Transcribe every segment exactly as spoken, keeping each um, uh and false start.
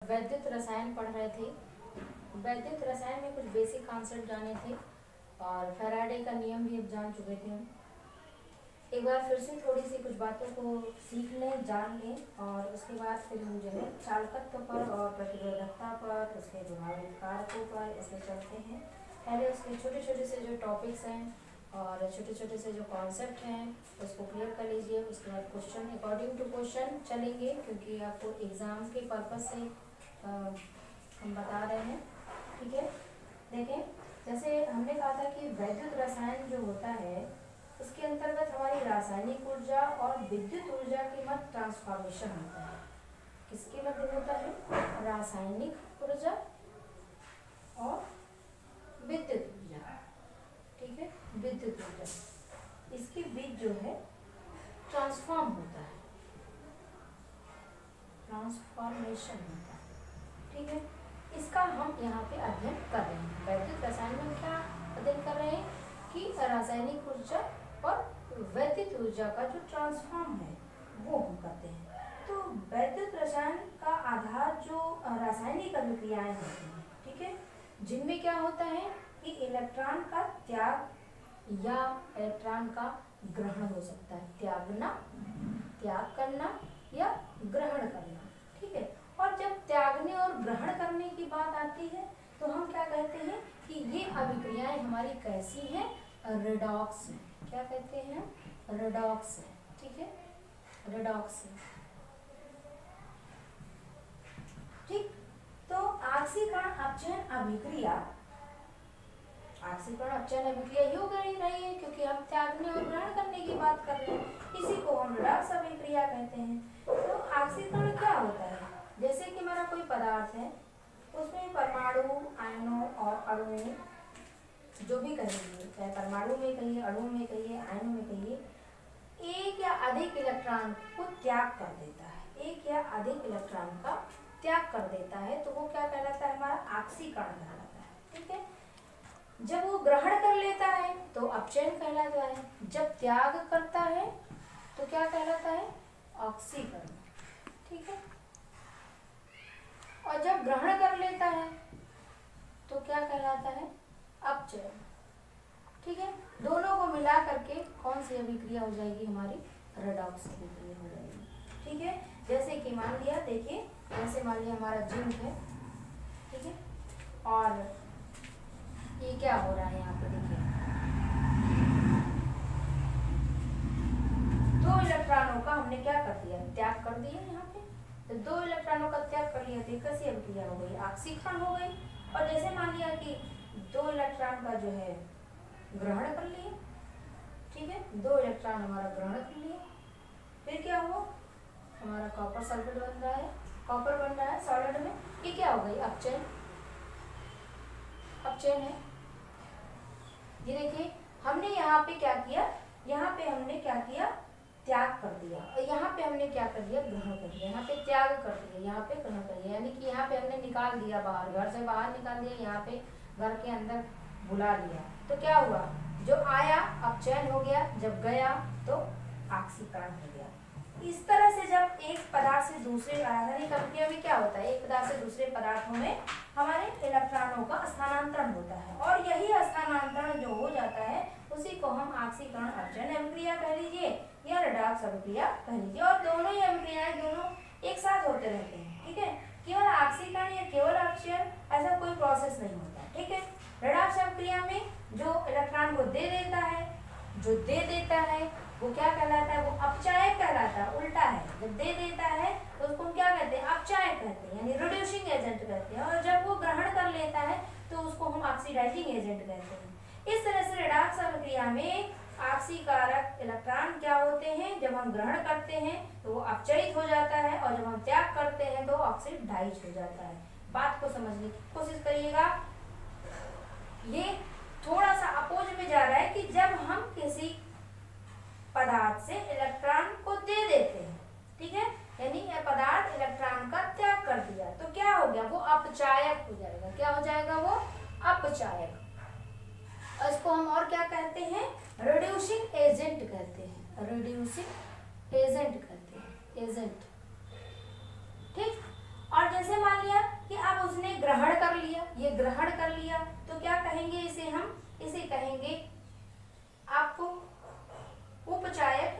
वैद्युत रसायन पढ़ रहे थे। वैद्युत रसायन में कुछ बेसिक कॉन्सेप्ट जाने थे और फैराडे का नियम भी अब जान चुके थे हम। एक बार फिर से थोड़ी सी कुछ बातों को सीख लें, जान लें और उसके बाद फिर हम जो है चालकत्व पर और प्रतिरोधकता पर, उसके प्रभावित कारकों पर इसमें चलते हैं। पहले उसके छोटे छोटे से जो टॉपिक्स हैं और छोटे छोटे से जो कॉन्सेप्ट हैं उसको क्लियर कर लीजिए। उसके बाद क्वेश्चन अकॉर्डिंग टू क्वेश्चन चलेंगे, क्योंकि आपको एग्ज़ाम के पर्पज़ से आ, हम बता रहे हैं। ठीक है, देखें, जैसे हमने कहा था कि वैद्युत रसायन जो होता है उसके अंतर्गत हमारी रासायनिक ऊर्जा और विद्युत ऊर्जा के मध्य ट्रांसफॉर्मेशन होता है। किसके मध्य होता है? रासायनिक ऊर्जा और विद्युत ऊर्जा। ठीक है, विद्युत ऊर्जा, इसके बीच जो है ट्रांसफॉर्म होता है, ट्रांसफॉर्मेशन होता है। ठीक है, इसका हम यहाँ पे अध्ययन कर रहे हैं। वैद्युत रसायन में क्या अध्ययन कर रहे हैं कि रासायनिक ऊर्जा और वैद्युत ऊर्जा का जो ट्रांसफॉर्म है वो हम करते हैं। तो वैद्युत रसायन का आधार जो रासायनिक अभिक्रियाएं होती हैं, ठीक है, जिनमें क्या होता है कि इलेक्ट्रॉन का त्याग या इलेक्ट्रॉन का ग्रहण हो सकता है। त्यागना, त्याग करना या ग्रहण करना। ठीक है, और जब त्यागने और ग्रहण करने की बात आती है तो हम क्या कहते हैं कि ये अभिक्रियाएं हमारी कैसी हैं? रेडॉक्स है। क्या कहते हैं? रेडॉक्स है। ठीक है, रेडॉक्स है। ठीक, तो ऑक्सीकरण अपचयन अभिक्रिया, ऑक्सीकरण अपचयन अभिक्रिया ही हो रही है क्योंकि हम त्यागने और ग्रहण करने की बात कर रहे हैं। इसी को हम रेडॉक्स अभिक्रिया कहते हैं। तो ऑक्सीकरण क्या होता है? जैसे कि हमारा कोई पदार्थ है, उसमें परमाणु, आयनों और अणुओं, जो भी कहिए, चाहे परमाणु में कहिए, अणु में कहिए, आयनों में कहिए, एक या अधिक इलेक्ट्रॉन को त्याग कर देता है। एक या अधिक इलेक्ट्रॉन का त्याग कर देता है तो वो क्या कहलाता है? हमारा ऑक्सीकरण कहलाता है। ठीक है, जब वो ग्रहण कर लेता है तो अपचयन कहलाता है। जब त्याग करता है तो क्या कहलाता है? ऑक्सीकरण। ठीक है, और जब ग्रहण कर लेता है तो क्या कहलाता है? अपचयन। ठीक है, दोनों को मिला करके कौन सी अभिक्रिया हो जाएगी? हमारी रेडॉक्स अभिक्रिया हो जाएगी। ठीक है, जैसे कि मान लिया, देखिए, जैसे मान लिया हमारा जिंक है, ठीक है, और ये क्या हो रहा है यहाँ पे? देखिए, दो इलेक्ट्रॉनों का हमने क्या कर दिया? त्याग कर दिया। यहाँ पे तो दो इलेक्ट्रॉनों का त्याग कर लिया तो कैसी अभिक्रिया हो गई? ऑक्सीकरण हो गई। और जैसे मान लिया कि दो इलेक्ट्रॉन का जो है ग्रहण कर लिए, ठीक है, दो इलेक्ट्रॉन हमारा ग्रहण कर लिए, फिर क्या हुआ? हमारा कॉपर सल्फेट बन रहा है, कॉपर बन रहा है सॉलिड में। ये क्या हो गई? अपचयन। अपचयन है। ये देखिए, हमने यहाँ पे क्या किया? यहाँ पे हमने क्या किया? त्याग कर दिया। और यहाँ पे हमने क्या कर दिया? ग्रहण कर दिया। यहाँ पे त्याग कर दिया, यहाँ पे ग्रहण कर दिया, यानी कि यहाँ पे हमने निकाल दिया बाहर, घर से बाहर निकाल दिया, यहाँ पे घर के अंदर बुला लिया। तो क्या हुआ? जो आया अपचयन हो गया, जब गया तो ऑक्सीकरण हो गया। इस तरह से जब एक पदार्थ से दूसरे, रासायनिक अभिक्रिया में क्या होता है? एक पदार्थ से दूसरे पदार्थों में हमारे इलेक्ट्रॉनों का स्थानांतरण होता है और यही स्थानांतरण जो हो जाता है उसी को हम ऑक्सीकरण अपचयन अभिक्रिया कह लीजिए या रेडॉक्स अभिक्रिया कह लीजिए। और दोनों ही अभिक्रियाएं दोनों एक साथ होते रहते हैं। ठीक है, केवल ऑक्सीकरण या केवल अपचयन ऐसा कोई प्रोसेस नहीं होता। ठीक है, रेडॉक्स अभिक्रिया में जो इलेक्ट्रॉन को दे देता है, जो दे देता है वो क्या कहलाता है? वो अपचायक कहलाता है। उल्टा है, जब दे देता है तो उसको क्या कहते हैं? अपचायक कहते हैं, यानी रिड्यूसिंग एजेंट कहते हैं। और जब वो ग्रहण कर लेता है तो उसको हम ऑक्सीडाइजिंग एजेंट कहते हैं। इस तरह से रेडॉक्स अभिक्रिया में ऑक्सीकारक इलेक्ट्रॉन क्या होते हैं? जब हम ग्रहण करते हैं तो वो अपचयित हो जाता है और जब हम त्याग करते हैं तो ऑक्सीडाइज हो जाता है। बात को समझने की कोशिश करिएगा। ये थोड़ा सा अपोज में जा रहा है कि जब हम किसी पदार्थ से इलेक्ट्रॉन को दे देते हैं, ठीक है, यानी यह पदार्थ इलेक्ट्रॉन का त्याग कर दिया तो क्या हो गया? वो अपचायक हो जाएगा। क्या हो जाएगा? वो अपचायक। इसको हम और क्या कहते हैं? रिड्यूसिंग एजेंट कहते हैं। रिड्यूसिंग एजेंट कहते हैं, एजेंट। ठीक, और जैसे मान लिया ये ग्रहण कर लिया तो क्या कहेंगे इसे हम, इसे कहेंगे आपको उपचायक,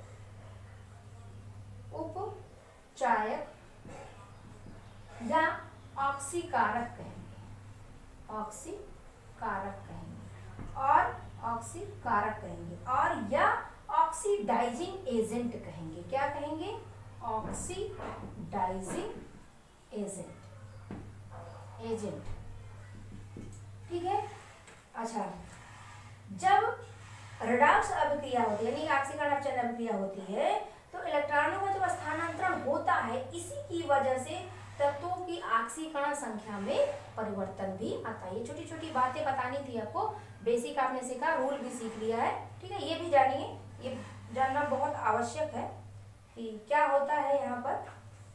उपचायक या ऑक्सीकारक कहेंगे, ऑक्सीकारक कहेंगे और ऑक्सीकारक कहेंगे और या ऑक्सीडाइजिंग एजेंट कहेंगे। क्या कहेंगे? Oxidising agent, agent. ठीक है। अच्छा, जब रेडॉक्स अभिक्रिया होती है यानी ऑक्सीकरण अपचयन अभिक्रिया होती है तो इलेक्ट्रॉनों का जब स्थानांतरण होता है इसी की वजह से तत्वों की ऑक्सीकरण संख्या में परिवर्तन भी आता है। ये छोटी छोटी बातें बतानी थी आपको, बेसिक आपने सीखा, रूल भी सीख लिया है। ठीक है, ये भी जानिए, ये जानना बहुत आवश्यक है कि क्या होता है यहाँ पर।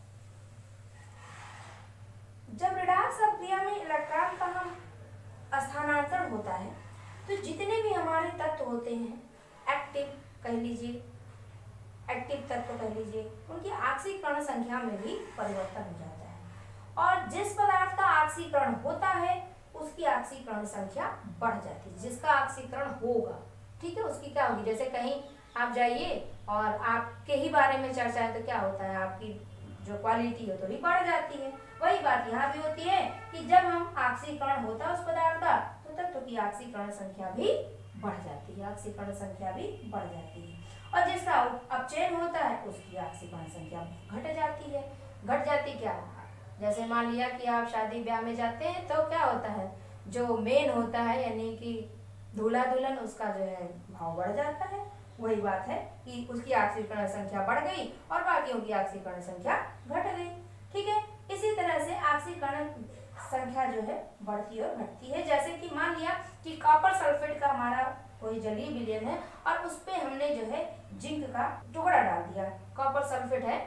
जब रेडॉक्स अभिक्रिया में इलेक्ट्रॉन का हम स्थानांतरण होता है तो जितने भी हमारे तत्व होते हैं, एक्टिव कह लीजिए, एक्टिव तत्व कह लीजिए, उनकी ऑक्सीकरण संख्या में भी परिवर्तन हो जाता है और जिस पदार्थ का ऑक्सीकरण होता है उसकी ऑक्सीकरण संख्या बढ़ जाती है। जिसका ऑक्सीकरण होगा, ठीक है, उसकी क्या होगी, जैसे कहीं आप जाइए और आपके ही बारे में चर्चा है तो क्या होता है, आपकी जो क्वालिटी है थोड़ी बढ़ जाती है। वही बात यहाँ भी होती है कि जब हम ऑक्सीकरण होता है उस पदार्थ का तो तत्व की ऑक्सीकरण संख्या भी बढ़ जाती है, ऑक्सीकरण संख्या भी बढ़ जाती है और जिसका अपचयन होता है उसकी ऑक्सीकरण संख्या घट जाती है। घट जाती क्या, जैसे मान लिया कि आप शादी ब्याह में जाते हैं तो क्या होता है, जो मेन होता है यानी कि दूल्हा दुल्हन, उसका जो है भाव बढ़ जाता है। वही बात है कि उसकी ऑक्सीकरण संख्या बढ़ गई और बाकियों की ऑक्सीकरण संख्या घट गई। ठीक है, इसी तरह से ऑक्सीकरण संख्या जो है बढ़ती और घटती है। जैसे कि मान लिया कि कॉपर सल्फेट का हमारा कोई जलीय विलयन है और उस पे हमने जो है जिंक का टुकड़ा डाल दिया। कॉपर सल्फेट है,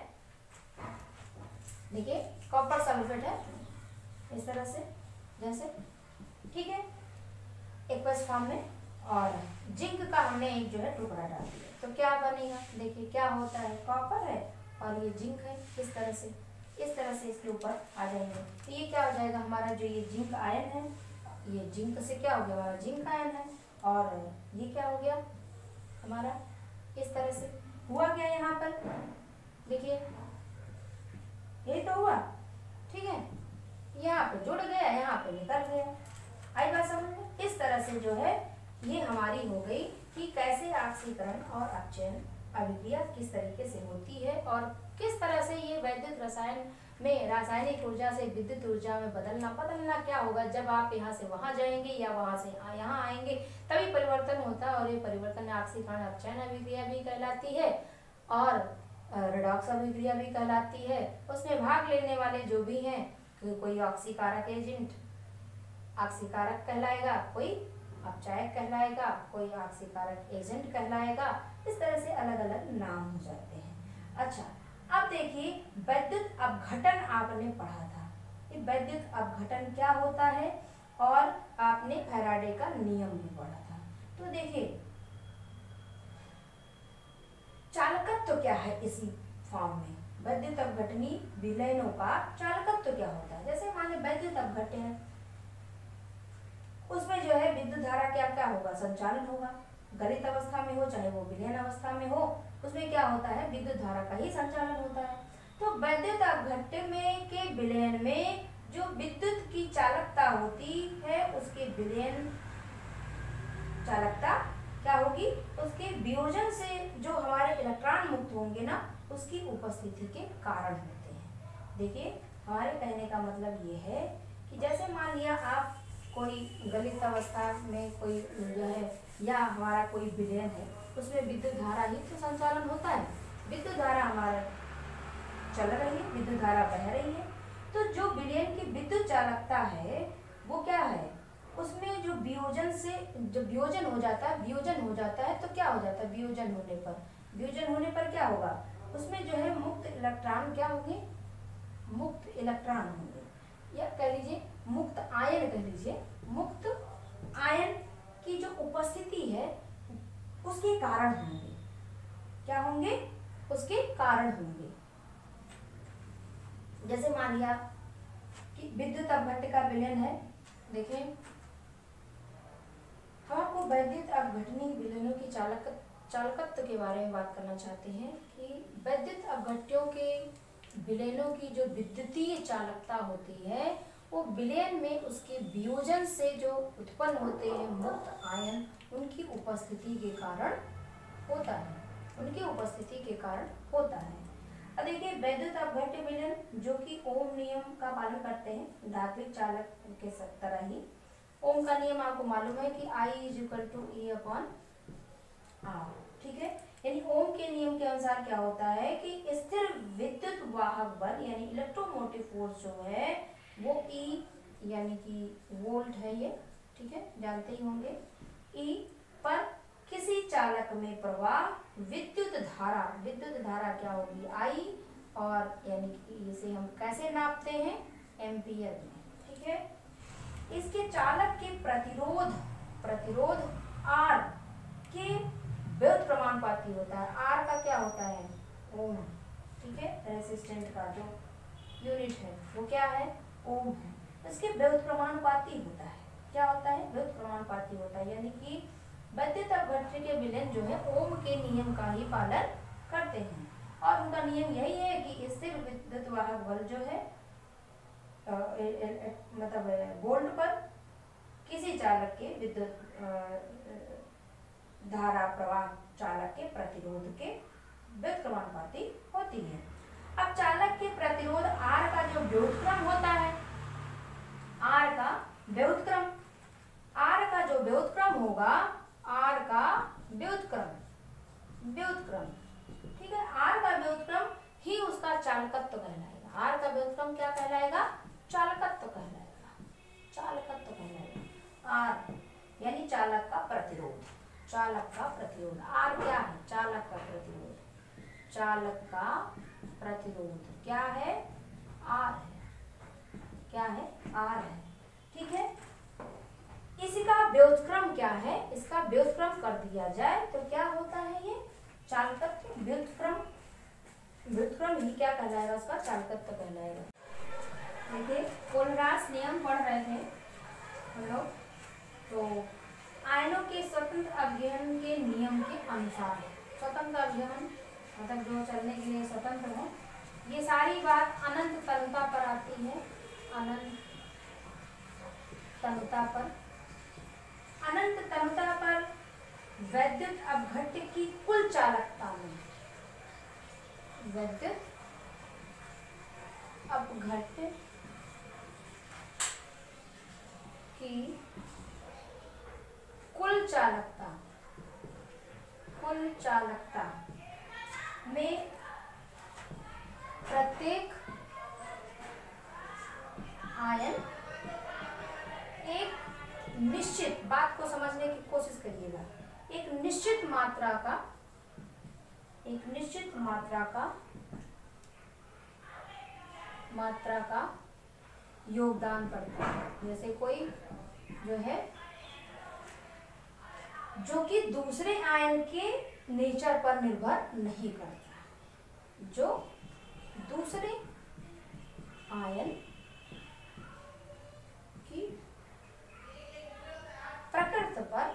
देखिए कॉपर सल्फेट है इस तरह से, जैसे, ठीक है, एक्वस फॉर्म में, और जिंक का हमने एक जो है टुकड़ा डाल दिया तो क्या बनेगा, देखिए क्या होता है, कॉपर है और ये जिंक है। इस तरह से इस तरह से इसके ऊपर आ जाएंगे तो ये क्या हो जाएगा, हमारा जो ये जिंक आयन है, ये जिंक से क्या हो गया, हमारा जिंक आयन है और ये क्या हो गया हमारा, इस तरह से हुआ क्या यहाँ पर, देखिए यही तो हुआ। ठीक है, यहाँ पे जुड़ गया, यहाँ पे निकल गया। आई बात समझ में? इस तरह से जो है ये हमारी हो गई कि कैसे ऑक्सीकरण और अपचयन अभिक्रिया किस तरीके से होती है और किस तरह से ये वैद्युत रसायन में रासायनिक ऊर्जा से विद्युत ऊर्जा में बदलना बदलना क्या होगा, जब आप यहाँ से वहाँ जाएंगे या वहाँ से यहाँ आएंगे तभी परिवर्तन होता है। और ये परिवर्तन ऑक्सीकरण अपचयन अभिक्रिया भी कहलाती है और रेडॉक्स अभिक्रिया भी कहलाती है। उसमें भाग लेने वाले जो भी हैं, कोई ऑक्सीकारक एजेंट ऑक्सीकारक कहलाएगा, कोई अपचायक कहलाएगा, कोई ऑक्सीकारक एजेंट कहलाएगा। इस तरह से अलग अलग नाम हो जाते हैं। अच्छा, अब देखिए वैद्युत अपघटन आपने पढ़ा था, ये वैद्युत अपघटन क्या होता है और आपने फैराडे का नियम भी पढ़ा था। तो देखिए चालकत्व तो क्या है इसी फॉर्म में, वैद्युत अपघटनी विलयनों का चालकत्व तो क्या होता है। जैसे मान लीजिए वैद्युत अपघट्य है, उसमें जो है विद्युत धारा क्या क्या होगा, संचालन होगा, गलित अवस्था में हो चाहे वो विलयन अवस्था में हो, उसमें क्या होता है, विद्युत धारा का ही संचालन होता है। तो वैद्युत अपघट्य में के विलयन में जो विद्युत की चालकता होती है उसके विलयन चालकता क्या होगी, उसके वियोजन से जो हमारे इलेक्ट्रॉन मुक्त होंगे ना, उसकी उपस्थिति के कारण होते हैं। देखिए हमारे कहने का मतलब ये है कि जैसे मान लिया आप कोई गलित अवस्था में कोई जो है या हमारा कोई विलयन है, उसमें विद्युत धारा ही तो संचालन होता है, विद्युत धारा हमारा चल रही है, विद्युत धारा बह रही है। तो जो विलयन की विद्युत चालकता है वो क्या है, उसमें जो वियोजन से जो वियोजन हो जाता है वियोजन हो जाता है तो क्या हो जाता है, वियोजन होने पर वियोजन होने पर क्या होगा, उसमें जो है मुक्त इलेक्ट्रॉन क्या होंगे, मुक्त इलेक्ट्रॉन होंगे या कह लीजिए मुक्त आयन, कह लीजिए मुक्त आयन की जो उपस्थिति है उसके कारण होंगे, क्या होंगे, उसके कारण होंगे। जैसे मान लिया कि विद्युत अपघट्य का विलयन है देखें, हम आपको वैद्युत अपघटनी विलयनों की चालक चालकत्व के बारे में बात करना चाहते हैं कि वैद्युत अपघट्यों के विलयनों की जो विद्युतीय चालकता होती है वो विलयन में उसके वियोजन से जो उत्पन्न होते हैं मुक्त आयन उनकी उपस्थिति के कारण होता है, उनकी उपस्थिति के कारण होता है। अब देखिए, वैद्युत अपघट्य विलयन जो कि ओम नियम का पालन करते हैं, धात्विक चालक के तरह ही ओम का नियम आपको मालूम है कि I is equal to A upon R, ठीक है। यानी ओम के नियम के अनुसार क्या होता है कि स्थिर विद्युत वाहक बल यानी इलेक्ट्रोमोटिव फोर्स जो है वो E यानी कि वोल्ट है ये, ठीक है, जानते ही होंगे। E पर किसी चालक में प्रवाह विद्युत धारा, विद्युत धारा क्या होगी I, और यानी कि इसे हम कैसे नापते हैं, एम्पियर में, ठीक है। इसके चालक के प्रतिरोध प्रतिरोध R के व्युत प्रमाणपाती होता है। R का क्या होता है, ओम, ठीक है, रेसिस्टेंट का जो यूनिट है वो क्या है, ओम है। इसके व्युत प्रमाणपाती होता है, क्या होता है, व्युत प्रमाणपाती होता है, यानी कि वैद्युत अपघट्य के विलयन जो है ओम के नियम का ही पालन करते हैं और उनका नियम यही है कि स्थिर विद्युत वाहक बल जो है आ, ए, ए, ए, मतलब वोल्ट पर किसी चालक के विद्युत धारा प्रवाह चालक के प्रतिरोध के व्युत प्रमाणपाती होती है। अब चालक के प्रतिरोध R का जो व्युत्क्रम होता है, R का व्युत्क्रम, R का जो व्युत्क्रम होगा, R का व्युत्क्रम व्युत्क्रम ठीक है, R का व्युत्क्रम ही उसका चालकत्व कहलाएगा। R का व्युत्क्रम क्या कहलाएगा, चालकत्व कहलाएगा, चालकत्व कहलाएगा। R यानी चालक का प्रतिरोध, चालक का प्रतिरोध। R क्या है, चालक का प्रतिरोध, चालक का प्रतिरोध क्या है, R है, क्या है, R है, ठीक है। इसका व्युत्क्रम क्या है, इसका व्युत्क्रम कर दिया जाए तो क्या होता है, ये चालकत्व व्युत्क्रम, व्युत्क्रम ही क्या कहलाएगा, उसका चालकत्व कहलाएगा। देखिए, कोलरास नियम पढ़ रहे थे हम लोग, तो आयनों के स्वतंत्र अपघटन के नियम के अनुसार, स्वतंत्र अपघटन मतलब जो चलने के लिए स्वतंत्र हो, ये सारी बात अनंत तनुता पर आती है, अनंत तनुता पर। अनंत तनुता पर वैद्युत अपघट्य की कुल चालकता में, वैद्युत अपघट्य की कुल चालकता, कुल चालकता में प्रत्येक आयन एक निश्चित, बात को समझने की कोशिश करिएगा, एक निश्चित मात्रा का, एक निश्चित मात्रा का मात्रा का योगदान करता है। जैसे कोई जो है जो कि दूसरे आयन के नेचर पर निर्भर नहीं करता, जो दूसरे आयन की प्रकृति पर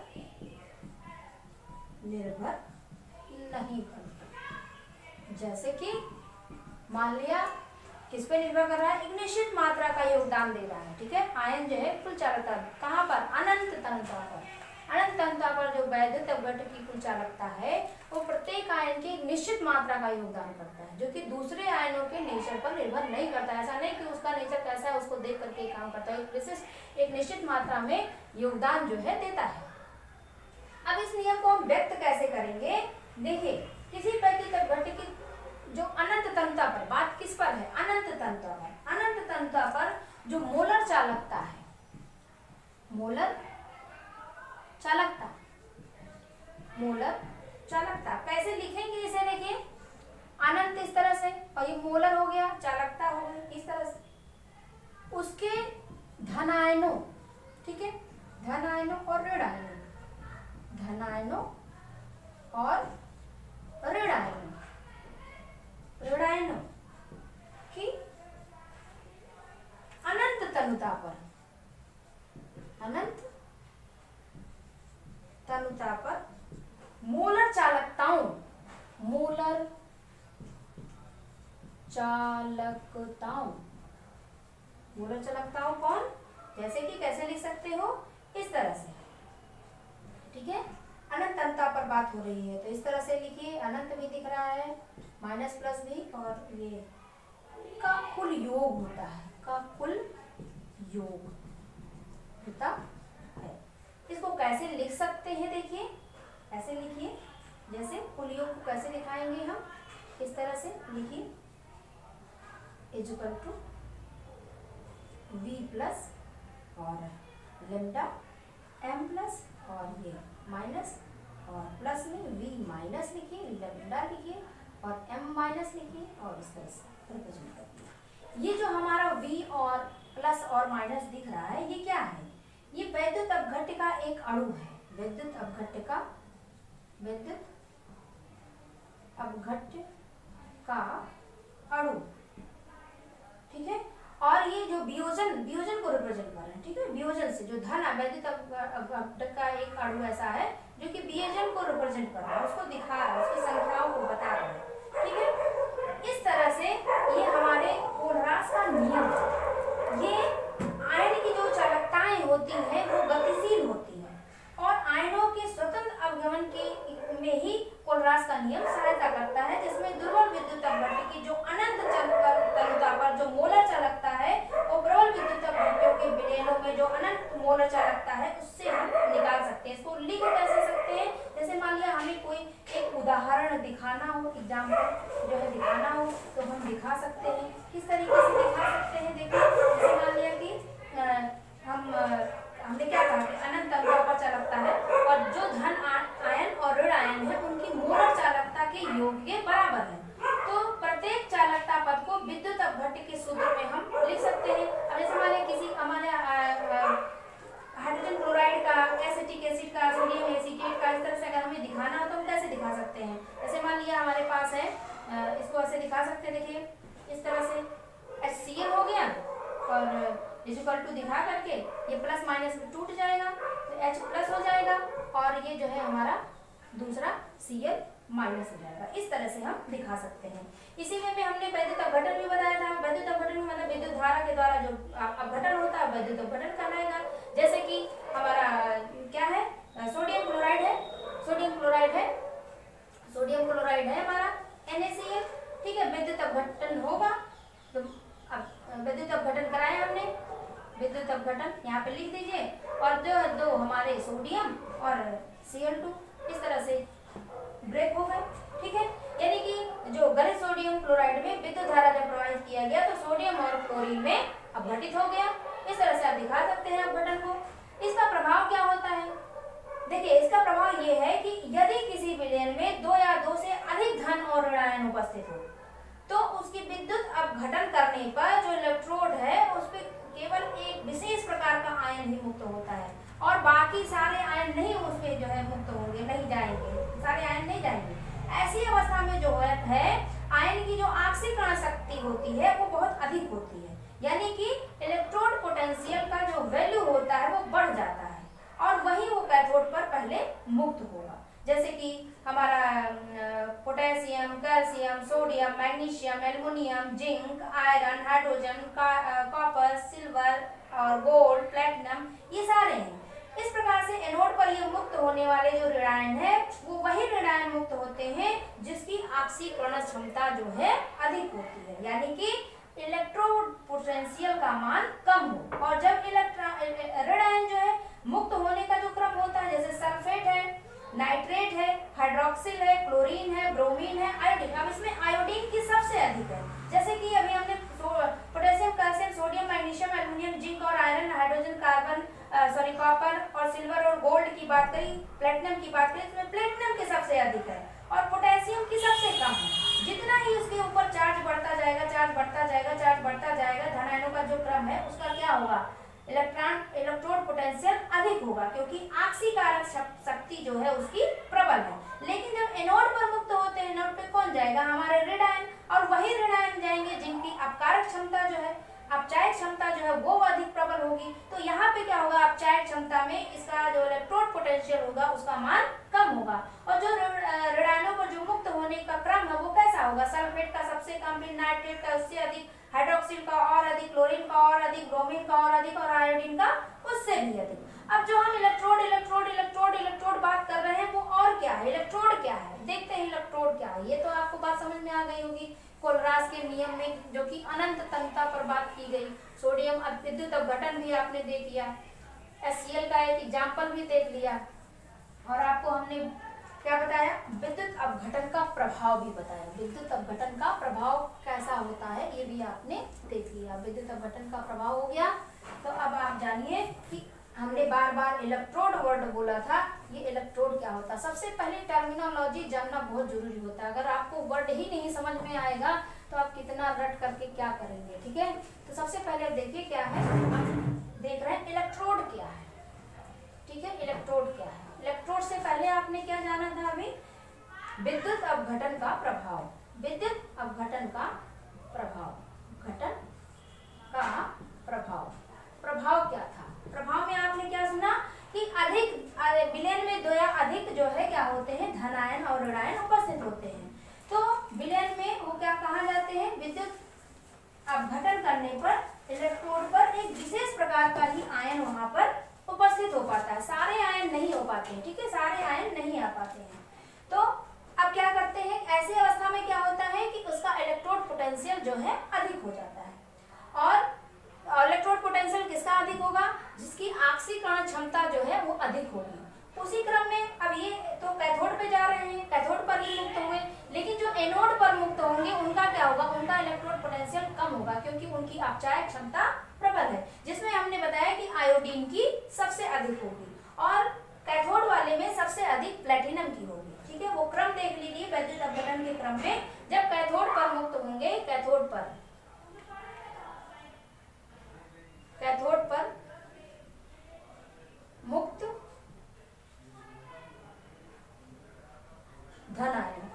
निर्भर नहीं करता। जैसे कि मान लिया किस पे निर्भर कर रहा है, एक निश्चित मात्रा का योगदान दे रहा है, ठीक है। आयन जो है कुल चालकता कहाँ पर, अनंत तनुता पर, अनंत तनुता पर जो वैद्युत अपघट्य की कुल चालकता है वो प्रत्येक आयन की एक निश्चित मात्रा का योगदान करता है, जो कि दूसरे आयनों के नेचर पर निर्भर नहीं करता है। ऐसा नहीं कि उसका नेचर कैसा है उसको देख करके काम करता है, एक विशिष्ट एक निश्चित मात्रा में योगदान जो है देता है। अब इस नियम को हम व्यक्त कैसे करेंगे, देखिए, किसी वैद्युत अपघट्य की जो अनंत तनुता पर, बात किस पर है, अनंत तनुता पर, अनंत तनुता पर जो मोलर चालकता है, मोलर चालकता, मोलर चालकता कैसे लिखेंगे इसे, देखिए, अनंत इस तरह से और ये मोलर हो गया, चालकता हो गई इस तरह से, उसके धन आयनों, ठीक है, धन आयनों और ऋण आयनों, धन आयनों और ऋण आयनों, ऋण आयनों की अनंत तनुता पर, अनंत तनुता पर मोलर चालकताओं मोलर चालकताओं मोलर चालकताओं कौन, जैसे कि कैसे लिख सकते हो, इस तरह से, ठीक है। अनंत तनुता पर बात हो रही है तो इस तरह से लिखिए, अनंत भी दिख रहा है, माइनस प्लस भी, और ये का कुल योग होता है, का कुल योग होता है। इसको कैसे लिख सकते हैं, देखिए ऐसे लिखिए, जैसे कुल योग को कैसे लिखाएंगे हम, इस तरह से लिखिए, is equal to V plus और लेमडा एम प्लस और ये माइनस और प्लस में वी माइनस लिखिए, लेमडा लिखिए और एम माइनस लिखिए और इस तरह से रिप्रेजेंट करिए। ये जो हमारा वी और प्लस और माइनस दिख रहा है, ये क्या है, ये वैद्युत अपघट्य का एक अणु है, वैद्युत अपघट्य का वैद्युत अपघट्य का अणु, ठीक है। और ये जो वियोजन वियोजन को रिप्रेजेंट कर रहे हैं, ठीक है, वियोजन से जो धन वैद्युत अपघट्य का एक अणु ऐसा है जो कि वियोजन को रिप्रेजेंट कर रहा है, उसको दिखा रहा है, उसकी संख्याओं को बता रहा है, ठीक है। इस तरह से ये हमारे कोलरास का नियम है। ये आयन की जो चालकताएं होती हैं वो गतिशील होती है और आयनों के स्वतंत्र अवगमन के में ही कोलरास का नियम सहायता करता है, जिसमें दुर्बल विद्युत अपघट्य की जो अनंत तनुता पर जो मोलर चालकता है वो प्रबल विद्युत अपघट्यों के विलयनों में जो अनंत मोलर चालकता है उससे हम निकाल सकते हैं। इसको लिख कैसे सकते हैं, जैसे मान लिया हमें कोई एक उदाहरण दिखाना हो, एग्जाम्पल जो है दिखाना हो तो हम दिखा सकते हैं। किस तरीके से दिखा सकते हैं, देखो जैसे मान लिया कि आ, हम आ, हमने क्या कहा कि अनंत तनुता पर चालकता है और जो धन आयन और ऋण आयन है उनकी मोलर चालकता के योग के बराबर है, तो प्रत्येक चालकता पद को विद्युत अपघट्य के सूत्र में हम लिख सकते हैं। अब जैसे मान लिया किसी हमारे हाइड्रोजन क्लोराइड का, एसिटिक एसिड का, सोडियम एसीटेट का, इस तरह से अगर हमें दिखाना हो तो हम कैसे दिखा सकते हैं, जैसे मान लिया हमारे पास है, इसको ऐसे दिखा सकते हैं, देखिए इस तरह से एच सी एल हो गया और इज इक्वल टू दिखा करके ये प्लस माइनस में टूट जाएगा तो H प्लस हो जाएगा और ये जो है हमारा दूसरा Cl माइनस हो जाएगा। इस तरह से हम दिखा सकते हैं। इसी में भी हमने वैद्युत अपघटन भी बताया था। वैद्युत अपघटन मतलब विद्युत धारा के द्वारा जो अपघटन होता है वैद्युत अपघटन कहलाएगा। जैसे कि हमारा क्या है, सोडियम क्लोराइड है, सोडियम क्लोराइड है, सोडियम क्लोराइड है हमारा एन ए सी एल, ठीक है, विद्युत अपघटन होगा तो अब विद्युत अपघटन कराए हमने, विद्युत अपघटन यहाँ पे लिख दीजिए और जो दो हमारे सोडियम और सी एल टू इस तरह से ब्रेक हो गए, ठीक है। यानी कि जो गलित सोडियम क्लोराइड में विद्युत धारा जब प्रवाहित किया गया तो सोडियम और क्लोरीन में अपघटित हो गया। इस तरह से आप दिखा सकते हैं अपघटन को। इसका प्रभाव क्या होता है, देखिए इसका प्रभाव ये है कि यदि किसी विलयन में दो या दो से अधिक धन और ऋण आयन उपस्थित हो तो उसकी विद्युत अपघटन करने पर जो इलेक्ट्रोड है उस पर केवल एक विशेष प्रकार का आयन ही मुक्त होता है और बाकी सारे आयन नहीं उस पर जो है मुक्त होंगे, नहीं जाएंगे, सारे आयन नहीं जाएंगे। ऐसी अवस्था में जो है आयन की जो आक्सीकरण शक्ति होती है वो बहुत अधिक होती है, यानी कि इलेक्ट्रोड पोटेंशियल का जो वैल्यू होता है वो बढ़ जाता है और वही वो कैथोड पर पहले मुक्त होगा। जैसे कि हमारा potassium, calcium, sodium, magnesium, aluminium, zinc, iron, hydrogen, copper, silver और गोल्ड, प्लेटिनम, ये सारे हैं। इस प्रकार से एनोड पर ये मुक्त होने वाले जो ऋण आयन है वो वही ऋण आयन मुक्त होते हैं जिसकी आक्सीकरण क्षमता जो है अधिक होती है, यानी कि इलेक्ट्रोड पोटेंशियल का मान कम हो। और जब इलेक्ट्रॉन ऋण आयन जो है मुक्त होने का जो क्रम होता है, जैसे सल्फेट है, नाइट्रेट है, हाइड्रोक्सिल है, क्लोरीन है, ब्रोमीन है, आयोडीन, अब इसमें आयोडीन की सबसे अधिक है। जैसे कि अभी हमने potassium, calcium, sodium, magnesium, aluminium, zinc और iron, hydrogen, carbon, sorry copper और सिल्वर और गोल्ड की बात करी, प्लेटिनम की बात करी, इसमें प्लेटिनम की सबसे अधिक है और पोटेशियम की सबसे कम है। जितना ही उसके ऊपर चार्ज बढ़ता जाएगा, चार्ज बढ़ता जाएगा, चार्ज बढ़ता जाएगा, धन आयनों का जो क्रम है उसका क्या होगा, इलेक्ट्रॉन इलेक्ट्रोड पोटेंशियल अधिक होगा क्योंकि आक्सीकारक शक्ति जो है उसकी प्रबल है। लेकिन जब एनोड पर मुक्त होते हैं, एनोड पे कौन जाएगा, हमारे ऋण आयन, और वही ऋण आयन जाएंगे जिनकी अपकारक क्षमता जो है अपचायक क्षमता जो है वो अधिक प्रबल होगी। तो यहाँ पे क्या होगा, अपचायक क्षमता में इसका जो इलेक्ट्रोड पोटेंशियल होगा उसका मान कम होगा। और जो ऋणायनों पर जो मुक्त होने का क्रम है वो कैसा होगा, सल्फेट का सबसे कम, फिर नाइट्रेट का उससे अधिक, हाइड्रोक्सिल का और अधिक, क्लोरीन का और अधिक, ब्रोमीन का और अधिक, और आयोडीन का उससे भी अधिक। अब जो हम इलेक्ट्रोड इलेक्ट्रोड इलेक्ट्रोड इलेक्ट्रोड बात कर रहे हैं वो और क्या है, इलेक्ट्रोड क्या है, देखते हैं इलेक्ट्रोड क्या है। ये तो आपको बात समझ में आ गई होगी कोलरास के नियम में, जो कि अनंत तंगता पर बात की गई। सोडियम विद्युत अपघटन भी आपने देख लिया, एचसीएल का एक एग्जाम्पल भी देख लिया, और आपको हमने क्या बताया, विद्युत अपघटन का प्रभाव भी बताया। विद्युत अपघटन का प्रभाव कैसा होता है ये भी आपने देख लिया। विद्युत अपघटन का प्रभाव हो गया। तो अब आप जानिए कि हमने बार बार इलेक्ट्रोड वर्ड बोला था, ये इलेक्ट्रोड क्या होता है। सबसे पहले टर्मिनोलॉजी जानना बहुत जरूरी होता है। अगर आपको वर्ड ही नहीं समझ में आएगा तो आप कितना रट करके क्या करेंगे, ठीक है। तो सबसे पहले देखिए क्या है, हम देख रहे हैं इलेक्ट्रोड क्या है, ठीक है। इलेक्ट्रोड क्या है, इलेक्ट्रोड से पहले आपने क्या जाना था अभी, विद्युत अपघटन का प्रभाव। विद्युत अपघटन का प्रभाव, घटन का प्रभाव, प्रभाव क्या था। प्रभाव में आपने क्या सुना कि अधिक विलयन में दो या अधिक जो है क्या होते हैं, धनायन और ऋणायन उपस्थित होते हैं। तो विलयन में वो क्या कहा जाते हैं, विद्युत अपघटन करने पर इलेक्ट्रोड पर एक विशेष प्रकार का ही आयन वहां पर उपस्थित हो पाता है। सारे आयन नहीं हो पाते हैं, ठीक है, सारे आयन नहीं आ पाते हैं। तो अब क्या करते हैं, ऐसी अवस्था में क्या होता है कि उसका इलेक्ट्रोड पोटेंशियल जो है अधिक हो जाता है। और इलेक्ट्रोड पोटेंशियल किसका अधिक होगा, जिसकी आक्सीकरण क्षमता जो है वो अधिक होगी। उसी क्रम में अब ये तो कैथोड पे जा रहे हैं, कैथोड पर ही मुक्त हुए, लेकिन जो एनोड पर मुक्त होंगे उनका क्या होगा, उनका इलेक्ट्रोड पोटेंशियल कम होगा, क्योंकि उनकी अपचायक क्षमता प्रबल है, जिसमें हमने बताया कि आयोडीन की सबसे अधिक होगी और कैथोड वाले में सबसे अधिक प्लेटिनम की होगी, ठीक है। वो क्रम देख लीजिए विद्युत अपघटन के क्रम में, जब कैथोड पर मुक्त होंगे, कैथोड पर कैथोड पर मुक्त धन आयन,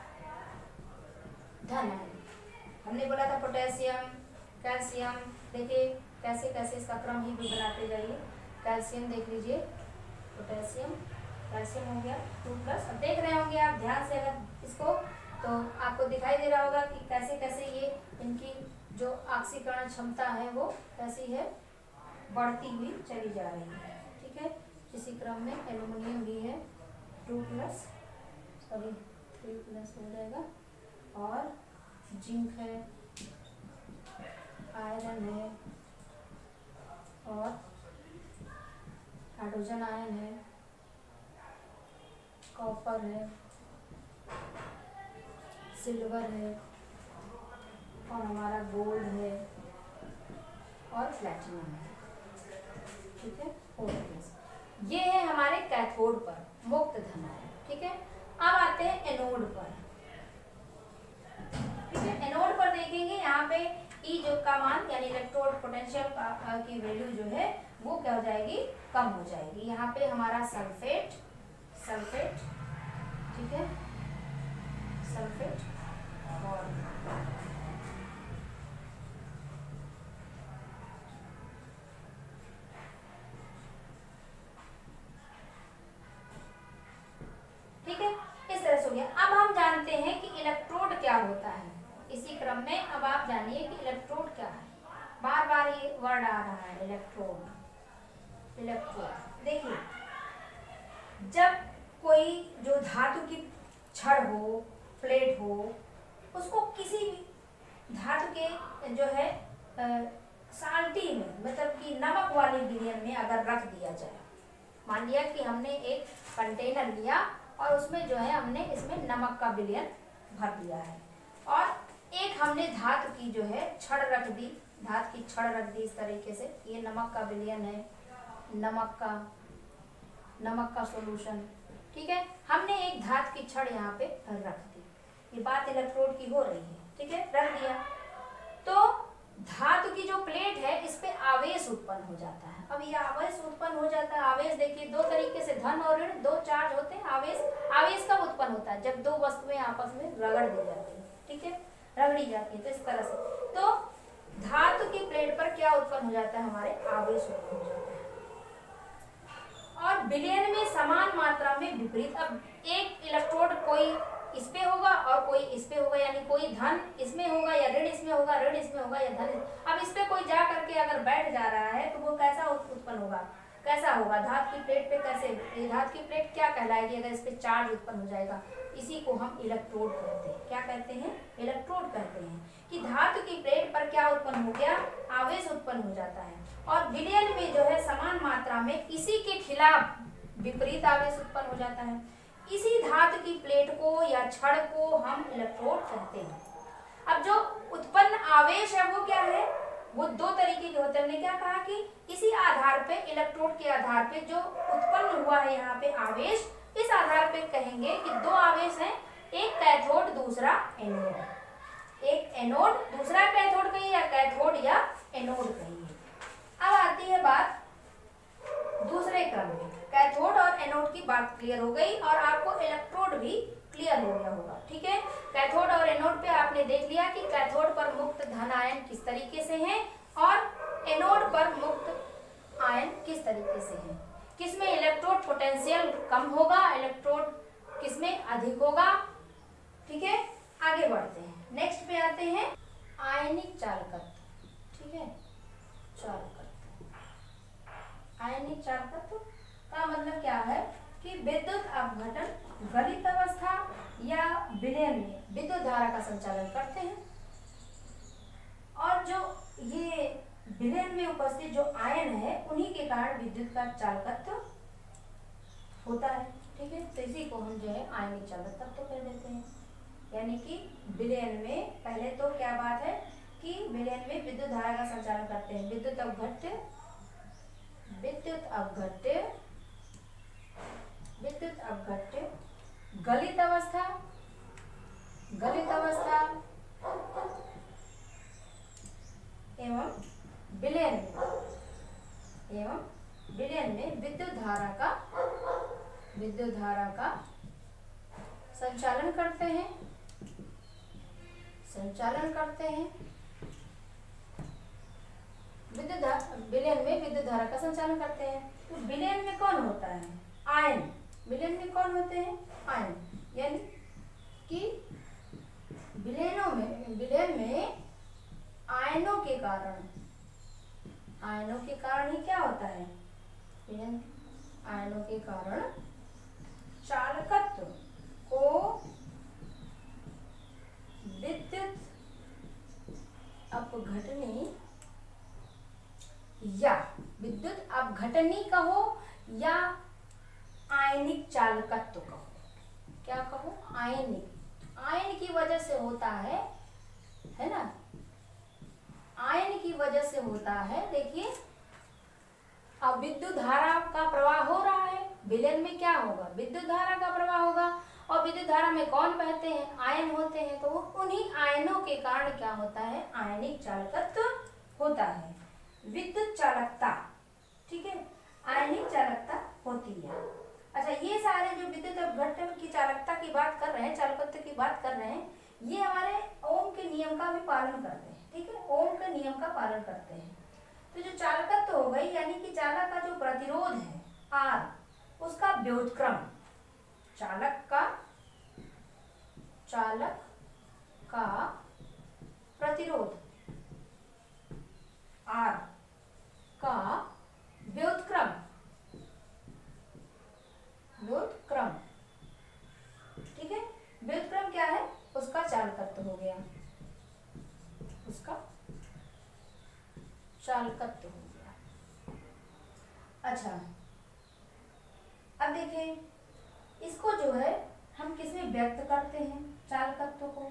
धन आयन हमने बोला था पोटेशियम, कैल्शियम, देखिए कैसे कैसे इसका क्रम ही भी बनाते जाइए। कैल्शियम देख लीजिए, पोटेशियम, कैल्शियम हो गया टू प्लस। अब देख रहे होंगे आप ध्यान से अगर इसको, तो आपको दिखाई दे रहा होगा कि कैसे कैसे ये इनकी जो ऑक्सीकरण क्षमता है वो कैसी है, बढ़ती हुई चली जा रही है, ठीक है। इसी क्रम में एल्युमिनियम भी है two plus, sorry three plus हो जाएगा, और जिंक है, आयरन है, और हाइड्रोजन आयन है, कॉपर है, सिल्वर है, और हमारा गोल्ड है, और प्लैटिनम है, ठीक है। ये है हमारे कैथोड पर मुक्त धन आयन, ठीक है। अब आते हैं एनोड पर, ठीक है। एनोड पर देखेंगे यहाँ पे ई जो का मान यानी इलेक्ट्रोड पोटेंशियल की वैल्यू जो है वो क्या हो जाएगी, कम हो जाएगी। यहाँ पे हमारा सल्फेट, सल्फेट, ठीक है, सल्फेट, और ठीक है, इस तरह से हो गया। अब हम जानते हैं कि इलेक्ट्रोड क्या होता है। इसी क्रम में अब आप जानिए कि इलेक्ट्रोड क्या है। बार बार ये वर्ड आ रहा है इलेक्ट्रोड, इलेक्ट्रोड। देखिए जब कोई जो धातु की छड़ हो, प्लेट हो, उसको किसी भी धातु के जो है साल्टी में, मतलब कि नमक वाली विलयन में अगर रख दिया जाए, मान लिया कि हमने एक कंटेनर लिया और उसमें जो है हमने इसमें नमक का विलयन भर दिया है, और एक हमने धातु की जो है छड़ रख दी, धातु की छड़ रख दी इस तरीके से, ये नमक का विलयन है, नमक का नमक का सॉल्यूशन, ठीक है। हमने एक धातु की छड़ यहाँ पे रख दी, ये बात इलेक्ट्रोड की हो रही है, ठीक है, रख दिया। तो धातु की जो प्लेट है इस पे आवेश उत्पन्न हो जाता है। अब ये आवेश उत्पन्न हो जाता है, आवेश देखिए दो तरीके से, धन और ऋण, दो चार्ज होते हैं। आवेश आवेश कब उत्पन्न होता है, जब दो वस्तुएं आपस में रगड़ दी जाती है, ठीक है, रगड़ी जाती है, तो इस तरह से। तो धातु की प्लेट पर क्या उत्पन्न हो जाता है, हमारे आवेश उत्पन्न हो जाता है। और विलयन में समान मात्रा में विपरीत, अब एक इलेक्ट्रोड कोई इस पे होगा और कोई इस पे होगा, यानी कोई धन इसमें होगा या ऋण इसमें होगा, ऋण इसमें होगा या धन। अब इस पे कोई जा करके अगर बैठ जा रहा है तो वो कैसा उत्पन्न होगा, कैसा होगा, धातु की प्लेट पे कैसे, धातु की प्लेट क्या कहलाएगी अगर इस पे चार्ज उत्पन्न हो जाएगा, इसी को हम इलेक्ट्रोड कहते हैं। क्या कहते हैं, इलेक्ट्रोड कहते हैं कि धातु की प्लेट पर क्या उत्पन्न हो गया, आवेश उत्पन्न हो जाता है। और विलयन में जो है समान मात्रा में इसी के खिलाफ विपरीत आवेश उत्पन्न हो जाता है। इसी धातु की प्लेट को या छड़ को हम इलेक्ट्रोड कहते हैं। अब जो उत्पन्न आवेश है वो क्या है, वो दो तरीके के होते हैं। हमने क्या कहा कि इसी आधार पे, इलेक्ट्रोड के आधार पे जो उत्पन्न हुआ है यहाँ पे आवेश, इस आधार पे कहेंगे कि दो आवेश हैं, एक कैथोड दूसरा एनोड। एक एनोड दूसरा कैथोड कहिए, या कैथोड या एनोड कहिए। अब आती है बात दूसरे क्रम में, कैथोड और एनोड की बात क्लियर हो गई और आपको इलेक्ट्रोड भी क्लियर हो गया होगा। ठीक है, कैथोड और एनोड पे आपने देख लिया कि कैथोड पर मुक्त धन आयन किस तरीके से हैं और एनोड पर मुक्त आयन किस तरीके से हैं। किसमें इलेक्ट्रोड पोटेंशियल कम होगा, इलेक्ट्रोड किसमें अधिक होगा। ठीक है, आगे बढ़ते हैं, नेक्स्ट पे आते हैं आयनिक चालकत्व। ठीक है, चालकत्व, आयनिक चालकत्व का मतलब क्या है कि विद्युत अपघटन गलित अवस्था या विलयन में विद्युत धारा का संचालन करते हैं, और जो ये विलयन में उपस्थित जो आयन है उन्हीं के कारण विद्युत का चालकत्व होता है। ठीक है, तो इसी को हम जो है आयनिक चालकत्व तो कह देते हैं। यानी कि विलयन में पहले तो क्या बात है कि विलयन में विद्युत धारा का संचालन करते हैं। विद्युत अपघट्य, विद्युत अपघट्य, विद्युत अपघट्य, गलित अवस्था, गलित अवस्था एवं विलयन में, एवं विलयन में विद्युत धारा का, विद्युत धारा का संचालन करते हैं, संचालन करते हैं। विद्युत विलयन में विद्युत धारा का संचालन करते हैं। तो विलयन में कौन होता है, आयन। विलयन में कौन होते हैं, आयन। यानी कि विलयनों में, विलयन में आयनों के कारण, आयनों के कारण ही क्या होता है, विलयन आयनों के कारण चालकत्व को विद्युत अपघटनी या विद्युत अपघटनी कहो या आयनिक चालकत्व कहो, क्या कहो, आयनिक। आयन की वजह से होता है, है ना, आयन की वजह से होता है। देखिए अब विद्युत धारा का प्रवाह हो रहा है, विलयन में क्या होगा, विद्युत धारा का प्रवाह होगा, और विद्युत धारा में कौन बहते हैं, आयन होते हैं। तो उन्हीं आयनों के कारण क्या होता है, आयनिक चालकत्व होता है, विद्युत चालकता। ठीक है, आयनिक चालकता होती है। अच्छा, ये सारे जो विद्युत अपघटन की चालकता की बात कर रहे हैं, चालकत्व की बात कर रहे हैं, ये हमारे ओम के नियम का भी पालन करते हैं। ठीक है, ओम के नियम का पालन करते हैं। तो जो चालकत्व हो गई, यानी कि चालक का जो प्रतिरोध है आर, उसका व्युत्क्रम, चालक का, चालक का प्रतिरोध आर का व्युत्क्रम, व्युत्क्रम। ठीक है, व्युत्क्रम क्या है, उसका चालकत्व हो गया, उसका चालकत्व हो गया। अच्छा, अब देखिए इसको जो है हम किसमें व्यक्त करते हैं, चालकत्व को।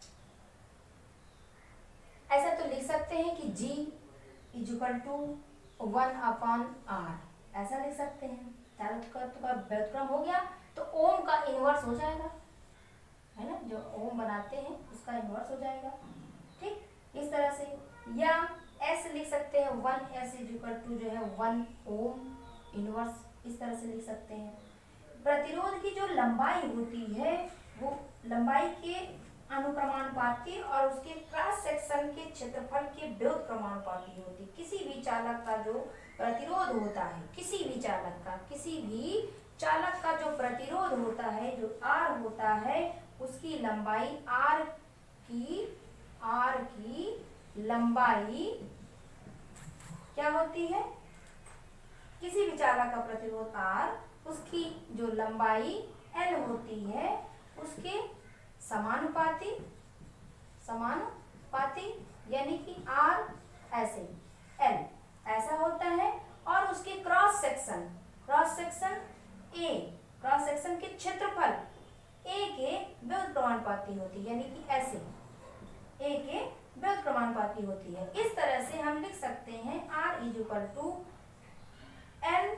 ऐसा तो लिख सकते हैं कि G equal to one upon R, ऐसा लिख सकते हैं। चालकत्व का व्युत्क्रम हो गया तो ओम का इनवर्स हो जाएगा, है ना, जो ओम बनाते हैं उसका इनवर्स हो जाएगा। ठीक, इस तरह से, या एस लिख सकते हैं, वन एस इक्वल टू जो है वन ओम इनवर्स, इस तरह से लिख सकते हैं। प्रतिरोध की जो लंबाई होती है वो लंबाई के अनुक्रमानुपाती और उसके क्रॉस सेक्शन के क्षेत्रफल के व्युत्क्रमानुपाती होती। किसी भी चालक का जो प्रतिरोध होता है, किसी भी चालक का किसी भी चालक का जो प्रतिरोध होता है, जो आर होता है, उसकी लंबाई आर की आर की लंबाई क्या होती है? किसी भी चालक का प्रतिरोध आर, उसकी जो लंबाई एल होती है, उसके समानुपाती समानुपाती यानी कि आर ऐसे एल ऐसा होता है, और उसके cross section cross section A cross section के क्षेत्रफल ए के व्युत्क्रमानुपाती होती है, यानी कि ऐसे ए के व्युत्क्रमानुपाती होती है। इस तरह से हम लिख सकते हैं R is equal to L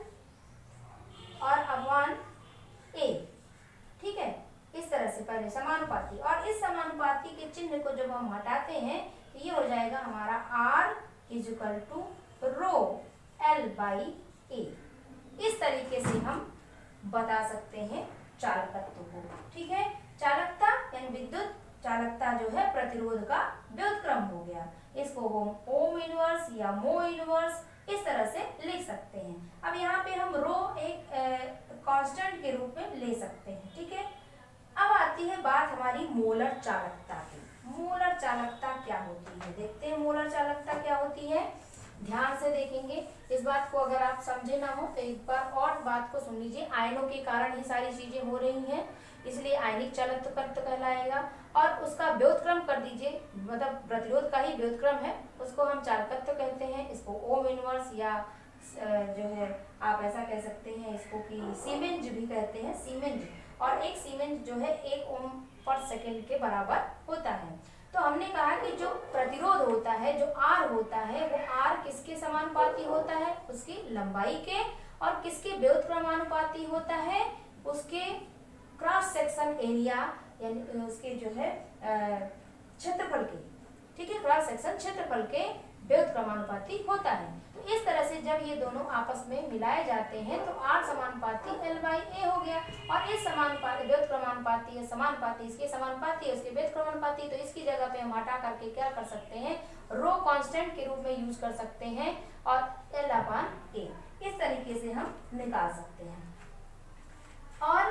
और अपॉन ए। ठीक है, इस तरह से पहले समानुपाती, और इस समानुपाती के चिन्ह को जब हम हटाते हैं तो ये हो जाएगा हमारा R is equal to rho L by A. इस तरीके से हम बता सकते हैं चालकत्व को। ठीक है, चालकता यानी विद्युत चालकता जो है प्रतिरोध का व्युत्क्रम हो गया। इसको हम ओम इनवर्स या मो इनवर्स इस तरह से लिख सकते हैं। अब यहाँ पे हम रो एक कांस्टेंट के रूप में ले सकते हैं। ठीक है, अब आती है बात हमारी मोलर चालकता की। मोलर चालकता क्या होती है, देखते हैं मोलर चालकता क्या होती है। ध्यान से देखेंगे, इस बात को अगर आप समझे ना हो तो एक बार और बात को सुन लीजिए। आयनों के कारण ही सारी चीजें हो रही हैं, इसलिए आयनिक चालकत्व कहलाएगा, और उसका व्युत्क्रम कर दीजिए, मतलब प्रतिरोध का ही व्युत्क्रम है, उसको हम चालकत्व कहते हैं। इसको ओम इनवर्स या जो है आप ऐसा कह सकते हैं इसको कि सीमेंज भी कहते हैं, सीमेंज। और एक सीमेंज जो है एक ओम पर सेकेंड के बराबर होता है। तो हमने कहा कि जो प्रतिरोध होता है, जो आर होता है, वो आर किसके समानुपाती होता है? उसकी लंबाई के। और किसके व्युत्क्रमानुपाती होता है? उसके क्रॉस सेक्शन एरिया यानी उसके जो है क्षेत्रफल के। ठीक है, क्रॉस सेक्शन क्षेत्रफल के व्युत्क्रमानुपाती होता है। तो इस तरह से जब ये दोनों आपस में मिलाए जाते हैं तो आर समानुपाती एल बाई ए हो गया, और इस समानुपाती व्युत्क्रमानुपाती है, समानुपाती इसके समानुपाती है, उसके व्युत्क्रमानुपाती, तो इसकी जगह पे हम हटा करके क्या कर सकते हैं, रो कांस्टेंट के रूप में यूज कर सकते हैं, और एल अपॉन ए इस तरीके से हम निकाल सकते हैं। और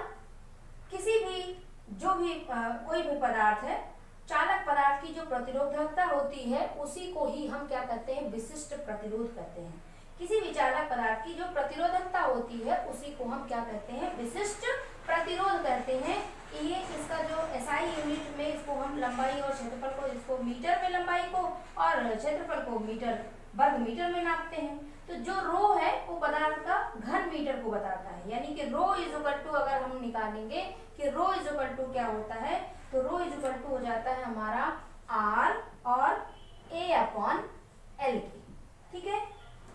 किसी भी जो भी आ, कोई भी पदार्थ है, चालक पदार्थ की जो प्रतिरोधकता होती है उसी को ही हम क्या कहते हैं, विशिष्ट प्रतिरोध कहते हैं। किसी भी चालक पदार्थ की जो प्रतिरोधकता होती है उसी को हम क्या कहते हैं, विशिष्ट प्रतिरोध कहते हैं। ये इसका जो एसआई यूनिट में इसको हम लंबाई और क्षेत्रफल को, इसको मीटर में लंबाई को और क्षेत्रफल को मीटर वर्ग मीटर में नापते हैं। तो जो रो है वो पदार्थ का घन मीटर को बताता है, यानी कि रो इज इक्वल टू, अगर हम निकालेंगे कि रो इज इक्वल टू क्या होता है, तो रो इज इक्वल टू हो जाता है हमारा आर और ए अपॉन एल के। ठीक है,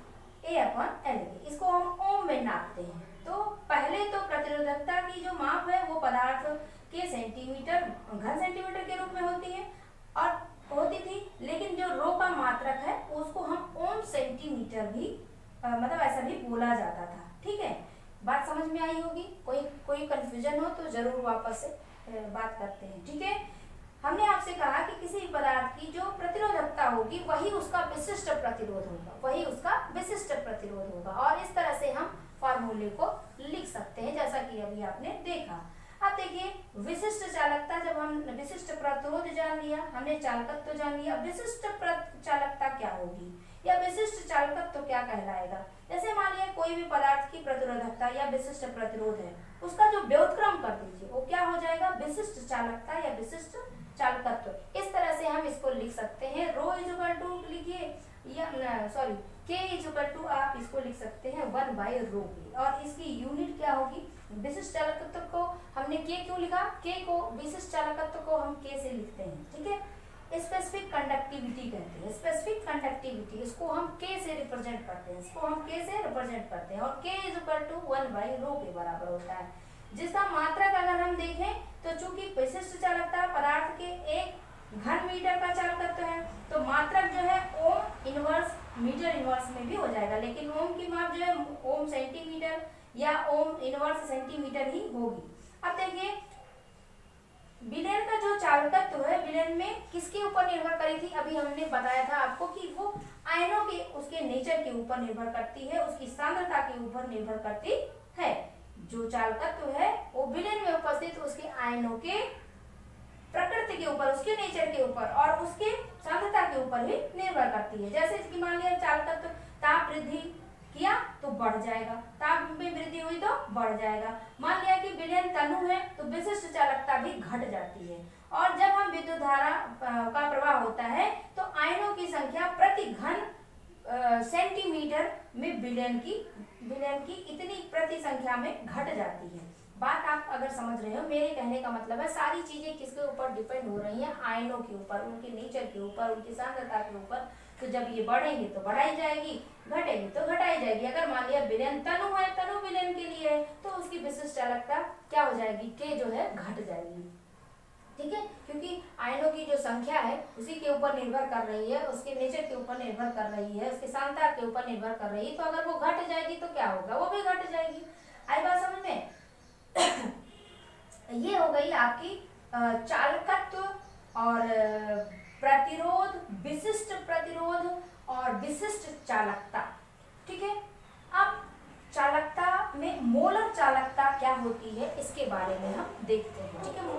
ए अपॉन एल के, इसको हम ओम में नापते हैं। तो पहले तो प्रतिरोधकता की जो माप है वो पदार्थ के सेंटीमीटर, घन सेंटीमीटर के रूप में होती है और होती थी, लेकिन जो रो का मात्रक है उसको हम ओम सेंटीमीटर भी आ, मतलब ऐसा भी बोला जाता था। ठीक है, बात समझ में आई होगी। कोई कोई कंफ्यूजन हो तो जरूर वापस से बात करते हैं। ठीक है, हमने आपसे कहा कि किसी पदार्थ की जो प्रतिरोधकता होगी वही उसका विशिष्ट प्रतिरोध होगा, वही उसका विशिष्ट प्रतिरोध होगा, और इस तरह से हम फॉर्मूले को लिख सकते हैं जैसा कि अभी आपने देखा। अब देखिए, विशिष्ट चालकता, जब हम विशिष्ट प्रतिरोध जान लिया, हमने चालकत्व जान लिया, विशिष्ट चालकता क्या होगी या विशिष्ट चालकत्व क्या कहलाएगा। जैसे मान लिया कोई भी पदार्थ की प्रतिरोधकता या विशिष्ट प्रतिरोध है, उसका जो व्युत्क्रम कर दीजिए वो क्या हो जाएगा, विशिष्ट चालकता या विशिष्ट चालकत्व। इस तरह से हम इसको लिख सकते हैं। रो इज इक्वल टू लिखिए, या सॉरी के इज इक्वल टू आप इसको लिख सकते हैं वन बाई रो के, और इसकी यूनिट क्या होगी, विशिष्ट चालकत्व को हमने के क्यों लिखा, के को विशिष्ट चालकत्व को हम के से लिखते हैं। ठीक है, स्पेसिफिक कंडक्टिविटी कहते हैं, स्पेसिफिक कंडक्टिविटी, इसको हम के से रिप्रेजेंट करते हैं, इसको हम के से रिप्रेजेंट करते हैं, और K is equal to one by rho के बराबर होता है। जिसका मात्रक अगर हम देखें तो चूंकि विशिष्ट चालकता पदार्थ के एक घन मीटर का चालकत्व है, तो मात्रक जो है ओम इनवर्स मीटर इनवर्स में भी हो जाएगा, लेकिन ओम की माप जो है ओम सेंटीमीटर या ओम इनवर्स सेंटीमीटर ही होगी। अब देखिए विलेन का जो चालकत्व है विलेन में किसके ऊपर निर्भर करी थी, अभी हमने बताया था आपको कि वो आयनों के उसके नेचर के ऊपर निर्भर करती है, उसकी सांद्रता के ऊपर निर्भर करती है। जो चालकत्व है वो विलेन में उपस्थित उसके आयनों के प्रकृति के ऊपर, उसके नेचर के ऊपर और उसके सांद्रता के ऊपर भी निर्भर करती है। जैसे कि मान लिया चालकत्व ताप वृद्धि किया तो बढ़ जाएगा, ताप में वृद्धि हुई तो बढ़ जाएगा। मान लिया कि विलेन तनु है तो विशिष्ट चालकता भी घट जाती है। और जब हम विद्युत धारा का प्रवाह होता है तो आयनों की संख्या प्रति घन सेंटीमीटर में विलेन की विलेन की इतनी प्रति संख्या में घट जाती है। बात आप अगर समझ रहे हो, मेरे कहने का मतलब है सारी चीजें किसके ऊपर डिपेंड हो रही हैं, आयनों के ऊपर, उनके नेचर के ऊपर, उनकी सांद्रता के ऊपर। तो जब ये बढ़ेंगे तो बढ़ाई जाएगी, घटेगी तो घटाई जाएगी। अगर मान लिया विलेन तनु है, तनु विलेन के लिए है तो उसकी विशिष्ट चालकता क्या हो जाएगी, के जो है घट जाएगी। ठीक है, क्योंकि आयनों की जो संख्या है उसी के ऊपर निर्भर कर रही है, उसके नेचर के ऊपर निर्भर कर रही है, उसके सांद्रता के ऊपर निर्भर कर रही है। तो अगर वो घट जाएगी तो क्या होगा, वो भी घट जाएगी। आई बात समझ में? ये हो गई आपकी चालकत्व और प्रतिरोध, विशिष्ट प्रतिरोध और विशिष्ट चालकता। ठीक है, अब चालकता में मोलर चालकता क्या होती है इसके बारे में हम देखते हैं। ठीक है,